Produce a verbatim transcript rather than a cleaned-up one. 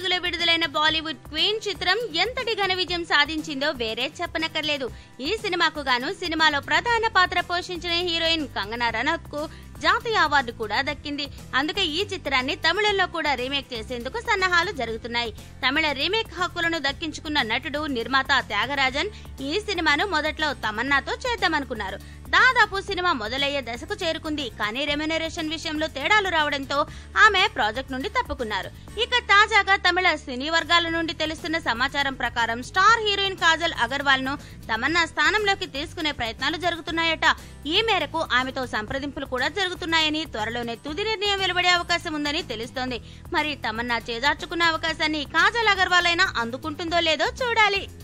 ఇటీవల విడుదలైన బాలీవుడ్ క్వీన్ చిత్రం ఎంతటి ఘన విజయం సాధించిందో వేరే చెప్పనక్కర్లేదు. ఈ సినిమాకు గాను సినిమాలో ప్రధాన పాత్ర పోషించిన హీరోయిన్ కంగనా రనౌత్ కు జాతీయ అవార్డు కూడా దక్కింది. అందుకే ఈ చిత్రాన్ని తమిళంలో కూడా రీమేక్ చేసేందుకు సన్నాహాలు జరుగుతున్నాయి. తమిళ రీమేక్ హక్కులను దక్కించుకున్న నటుడు నిర్మాత త్యాగరాజన్ ఈ సినిమాను మొదట్లో తమన్నాతో చేద్దామనుకున్నారు. దాదాపు సినిమా మొదలయ్యే దశకు చేరుకుంది. కానీ రెమ్యునరేషన్ విషయంలో తేడాలు రావడంతో ఆమె ప్రాజెక్ట్ నుండి తప్పుకున్నారు. ఇక తాజాగా తమిళ సినీ వర్గాల నుండి తెలుస్తున్న సమాచారం ప్రకారం స్టార్ హీరోయిన్ కాజల్ అగర్వాల్ ను తమన్నా స్థానంలోకి తీసుకునే ప్రయత్నాలు జరుగుతున్నాయట. ఈ మేరకు ఆమెతో సంప్రదింపులు కూడా జరుగుతున్నాయని, త్వరలోనే తుది నిర్ణయం వెలువడే అవకాశం ఉందని తెలుస్తోంది. మరి తమన్నా చేజార్చుకున్న అవకాశాన్ని కాజల్ అగర్వాల్ అయినా అందుకుంటుందో లేదో చూడాలి.